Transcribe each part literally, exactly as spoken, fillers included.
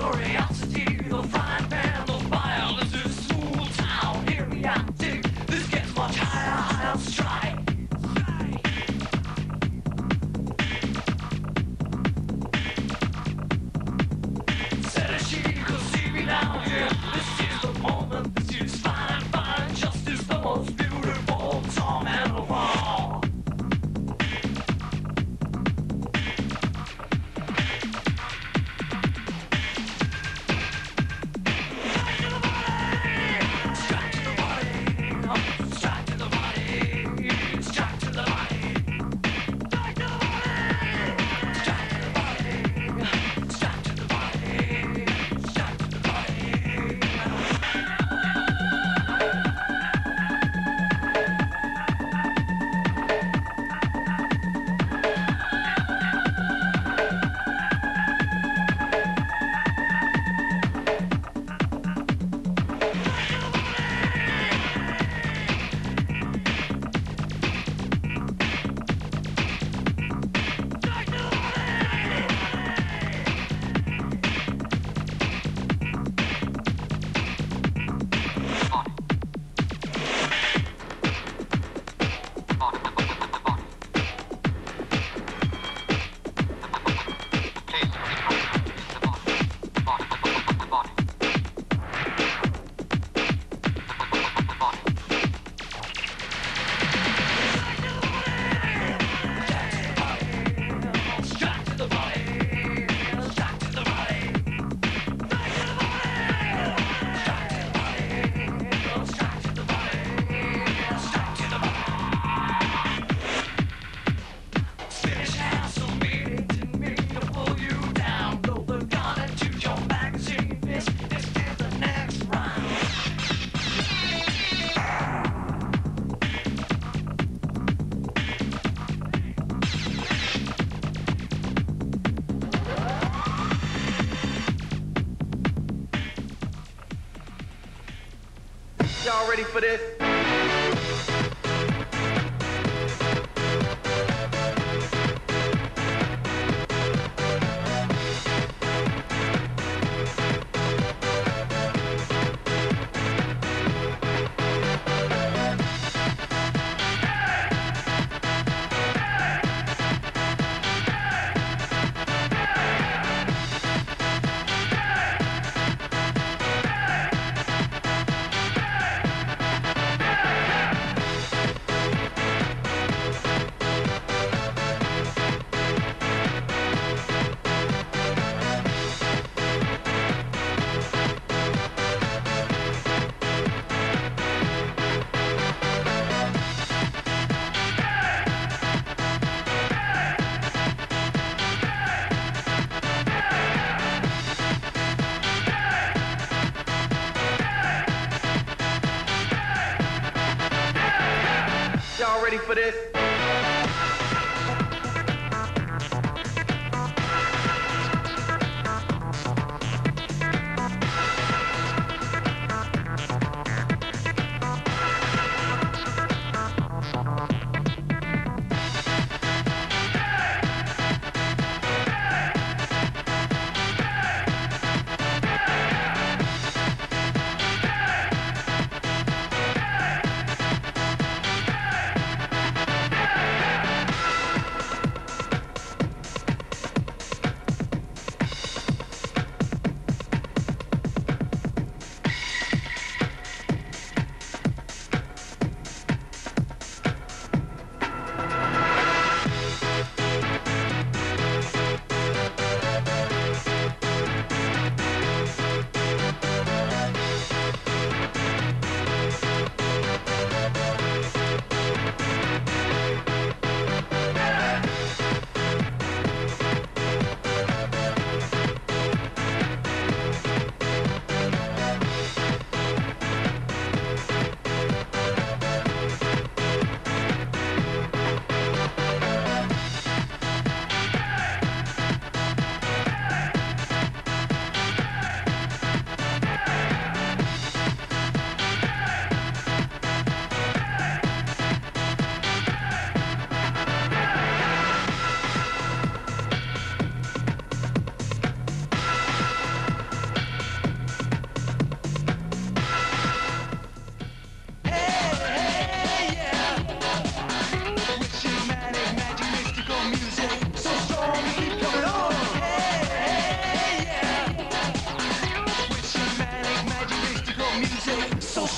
Y'all ready for this? Y'all ready for this?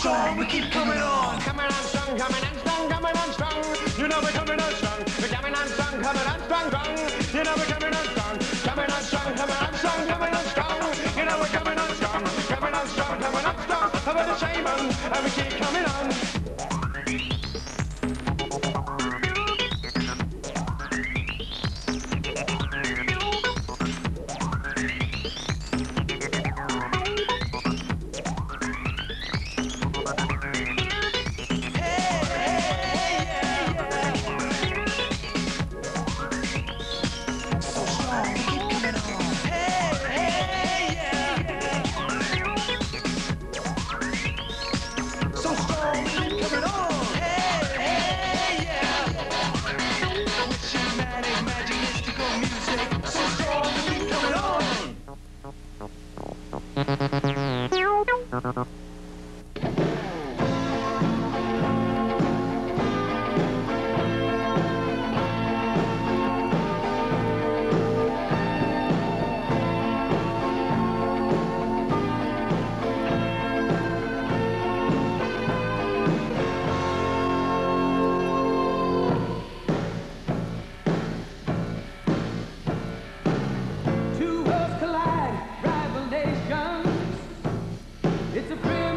strong, we keep coming on. Coming on strong, coming on strong, coming on strong. You know we're coming on strong. We're coming on strong, coming on strong, strong. You know we're coming on strong. Coming on strong, coming on strong, coming on strong. You know we're coming on strong. Coming on strong, coming on strong. Over the Shaman, and we keep coming on. Two worlds collide, rival nations. It's a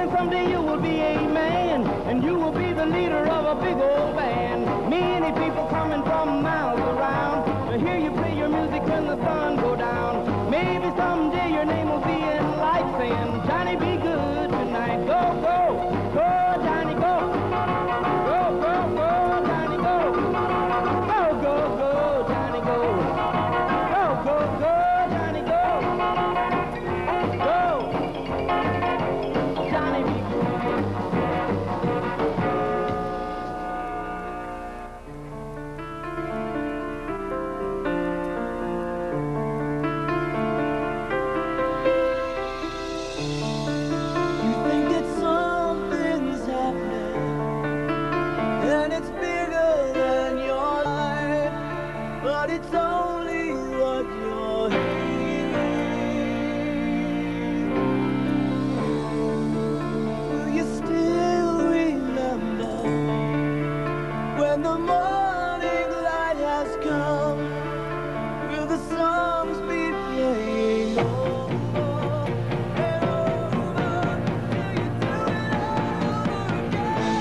and someday you will be a man, and you will be the leader of a big old band. Many people coming from miles around to hear you play your music when the sun go down. Maybe someday your name will be in lights saying, Johnny, be good tonight. Go, go, go, Johnny, go. Go, go, go, Johnny, go. Go, go, go, Johnny, go. Go, go, go, Johnny, go. Go, Johnny, be good. It's only what you're hearing. Will you still remember when the morning light has come? Will the songs be playing over and over? Will you do it all again?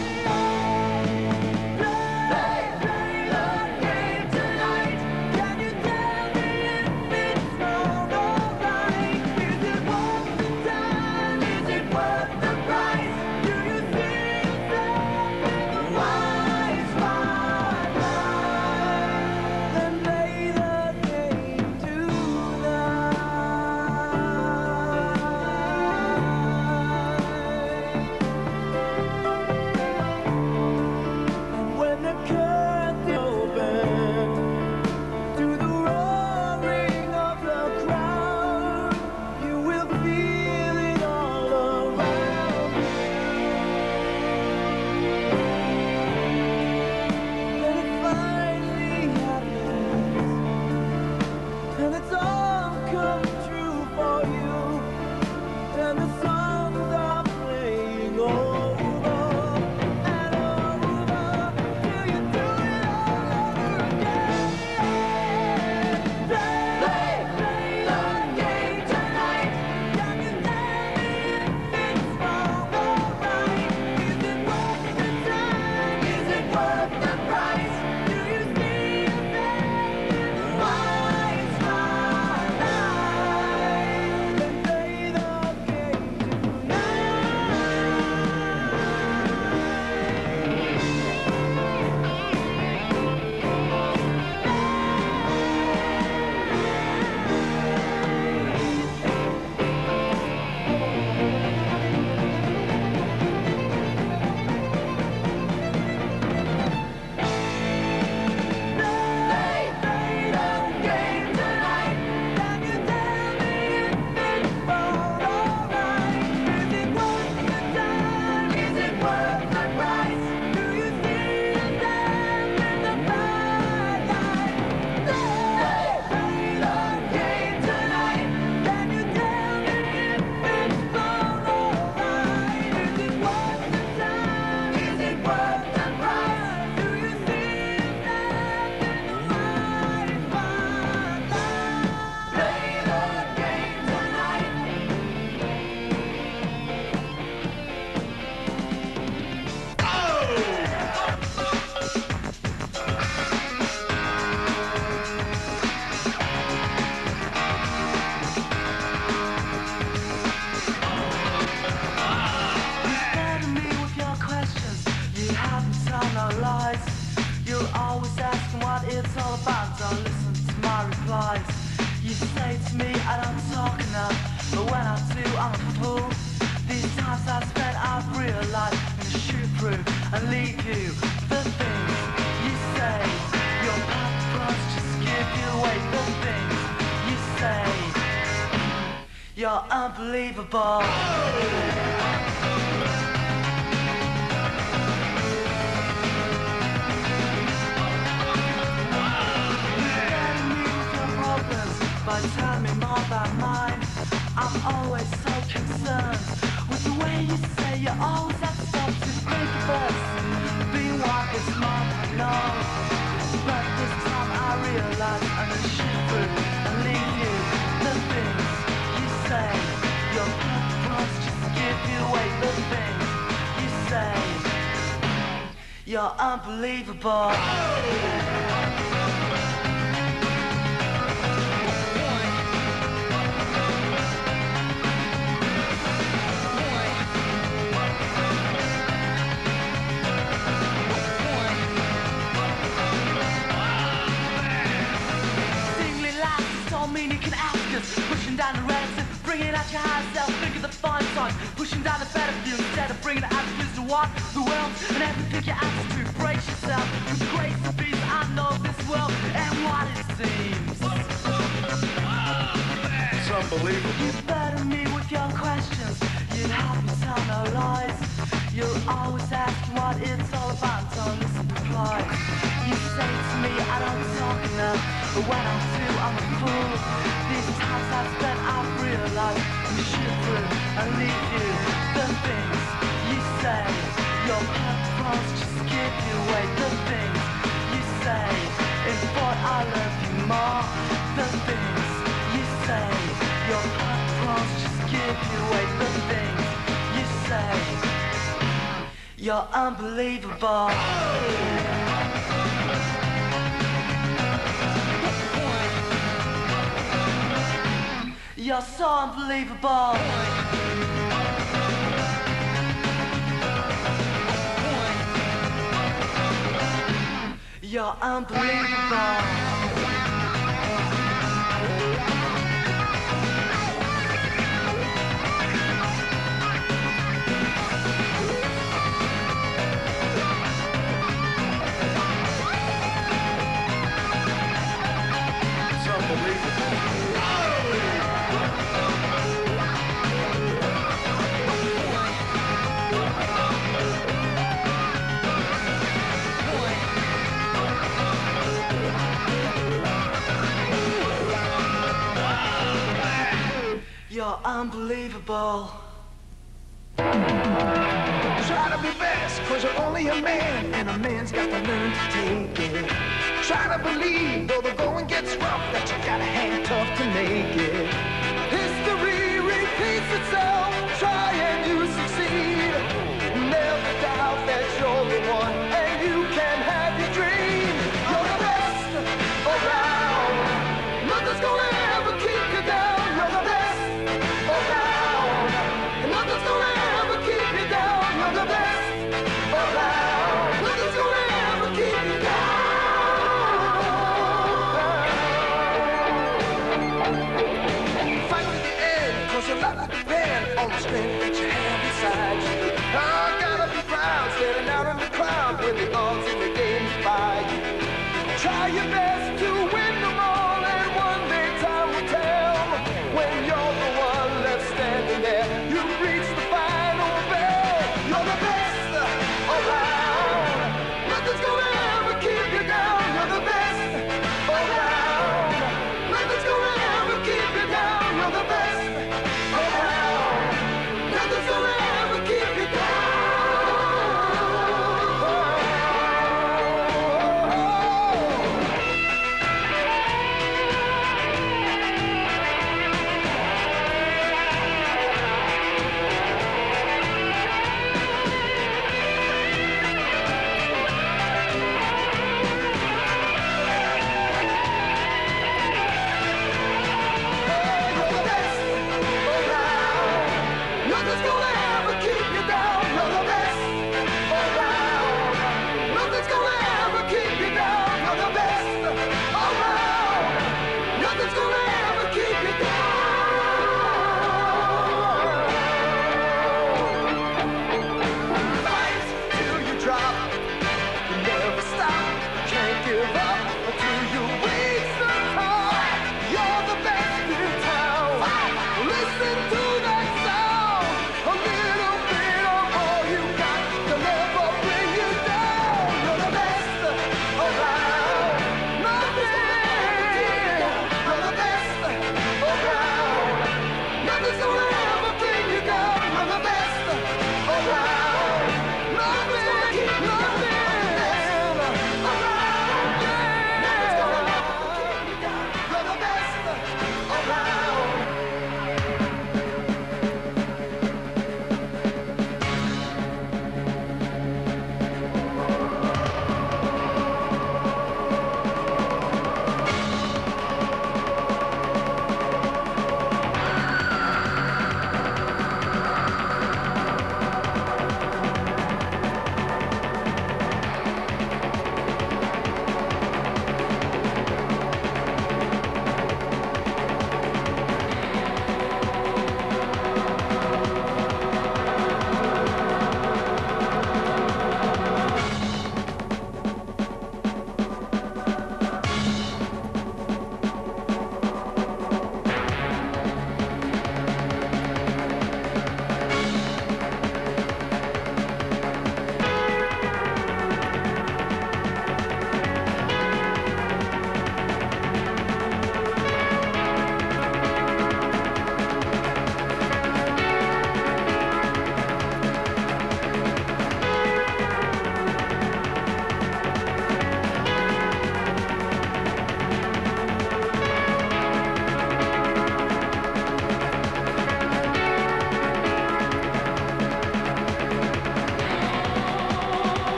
Play, play the game tonight. Can you tell me if it's all alright? Is it worth the time? Is it worth the price? Do you see yourself in the wise spotlight? Then play the game tonight. And when the curtain opens to the roaring of the crowd, you will feel it all around you. Then it finally happens, and it's all come true for you, and the songs are playing over and over till you do it all over again. Play, play the game tonight. Can you tell me if it's all alright? Is it worth the time? Is it worth the price? Do you see yourself in the wise spotlight? Then play the game Play, play the game tonight. Can you tell me if it's all alright? Is it worth the time? Is it worth the price? Do you see yourself in the bright light? Play, play the game tonight. Can you tell me if it's all alright? Is it worth the time? Is it worth the price? Do you see yourself in the wise spotlight? Play the game tonight. You scared me with your questions. You haven't told no lies. You're always asking what it's all about. Don't listen to my replies. You say to me I don't talk enough, but when I do, I'm a fool. These times I've spent, I've realized I'm gonna shoot through and leave you. The things you say, your past just give you away. The things you say, you're unbelievable. Scaring me with your problems by telling me more about mine. I'm always so concerned with the way you say you always have to stop to think of us. Being wild is smart, I know, but this time I realize I'm gonna shoot through and leave you. The things you say, your purpose just give you away the things you say. You're unbelievable. Pushing down the ranks and bringing out your higher self. Think of the fine signs, pushing down the better view instead of bringing the attitudes to what the world and have to pick your attitude. Brace yourself with the grace of peace. I know this world and what it seems. It's unbelievable. You burden me with your questions. You'd help me tell no lies. You'll always ask what it's all about. Don't listen to replies. You say to me I don't talk enough, but when I do I'm a fool. These times I've spent, I've realized you shoot through and leave you. The things you say, your purpose just give you away. The things you say, in thought I love you more. The things you say, your purpose just give you away. The things you say, you're unbelievable. You're so unbelievable. You're unbelievable. It's unbelievable. You're unbelievable. Try to be best, cause you're only a man, and a man's got to learn to take it. Try to believe, though the going gets rough, that you gotta hang tough to make it. History repeats itself, try and you succeed. Never doubt that you're the one, and you can have your dream. You're the best around, nothing's gonna ever keep you down. You're the best around, and nothing's gonna ever keep you down. You're the best around, nothing's gonna ever keep you down. Fight to the end, cause you're not like a pen on the string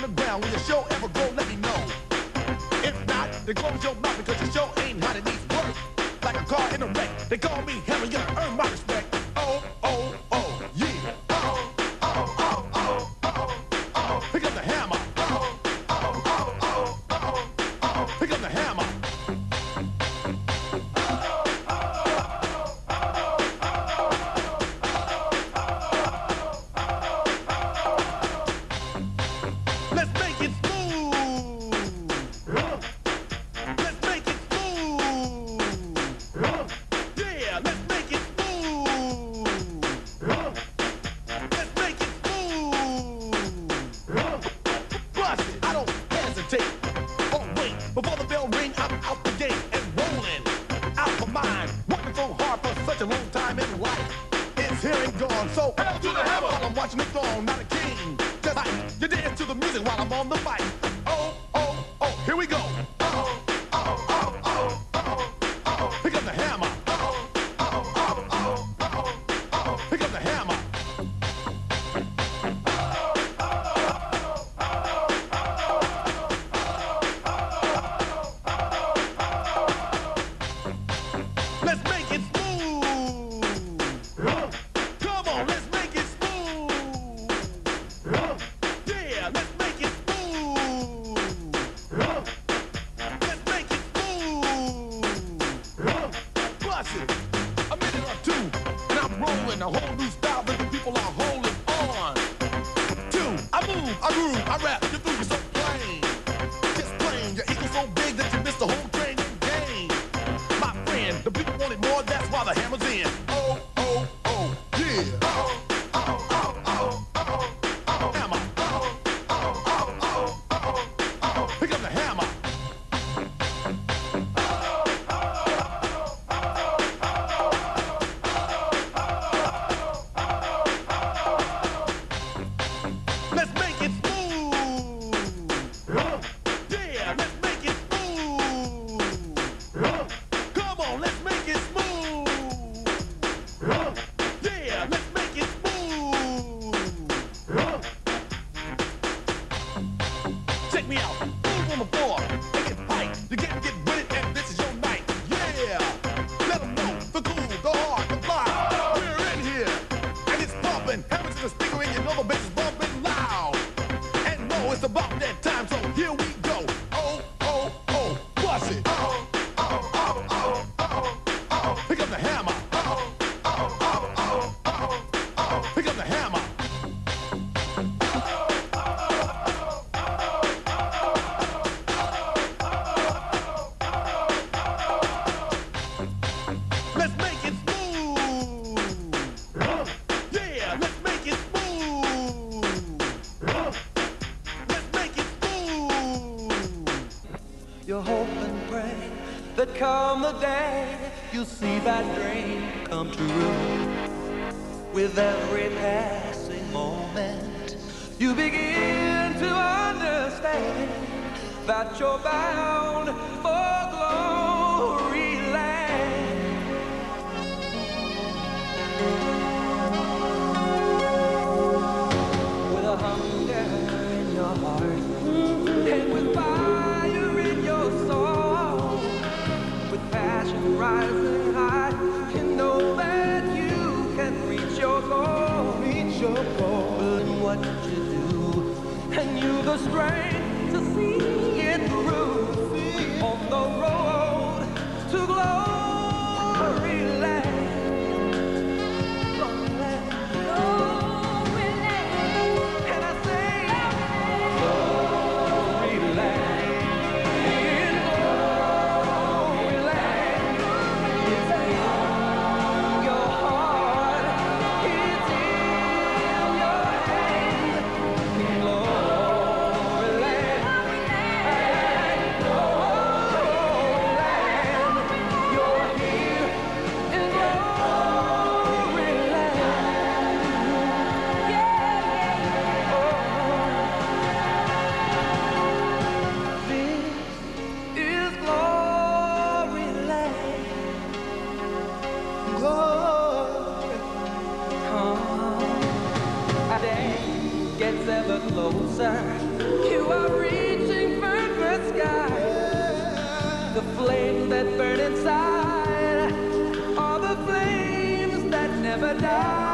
the ground. When your show ever go, let me know. If not, then close your mouth because your show ain't hot, it needs work. Like a car in a wreck, they call me Hammer, you gotta earn my respect. Oh, oh, oh, yeah. Oh, oh, oh, oh, oh, oh. Pick up the hammer. Oh, oh, oh, oh, oh, oh. Pick up the hammer. Let's make it smooth. Let's make it smooth. Yeah, let's make it smooth. Let's make it smooth. Bust it. I don't hesitate. Oh wait, before the bell ring, I'm out the gate and rolling. Out my mind, working so hard for such a long time in life. It's here and gone, so hell to the hammer. While I'm watching the throne, not a king. Just like you dance to the music while I'm on the mic. Oh, oh, oh, here we go. Oh, oh, oh, oh, oh, oh. Pick up the hammer. Oh, oh, oh, oh, oh, oh. Pick up the hammer. Let's make it smooth. Come on, let's make it smooth. Yeah, let's make it smooth. Let's make it smooth. Bust it. A minute or two, and I'm rolling a whole new style that the people are holding on. Two, I move, I groove, I rap, you through, you're so plain. Just plain, your ego's so big that you miss the whole train and game. My friend, the people wanted more, that's why the hammer's in. Oh, oh, oh, yeah. Oh, oh, oh, oh, oh, oh, hammer. Oh, oh, oh, oh, oh, oh, pick up the hammer. Let's make it smooth. Yeah, let's make it smooth. Come on, let's make it smooth. Yeah, let's make it smooth. Check me out. Move on the floor. Make it tight. You can't get with it, and this is your night. Yeah. Let them know the cool, the hard, the fly. We're in here, and it's pumping. Hammers to the speaker, and you know the bass is bumping loud. And no, it's about that time, so here we go. Oh, oh, oh, bust it. Oh, oh, oh, oh, oh, oh. Pick up the hammer. Oh, oh, oh, oh, oh, oh. Pick up the hammer. Let's make it smooth. Yeah, let's make it smooth. Let's make it smooth. You hope and pray that come the day you see that dream come true. With every passing moment, you begin to understand that you're bound for glory land. With a hunger in your heart and with fire in your soul, with passion rising high, you know that you can reach your goal, reach your goal. And what you do, and you the strength to see it through on the road to glory land. Glory land. Glory land. And I say, glory land. In glory land. It's in your heart. It's in your hand. In glory land. Glory land. Your never die.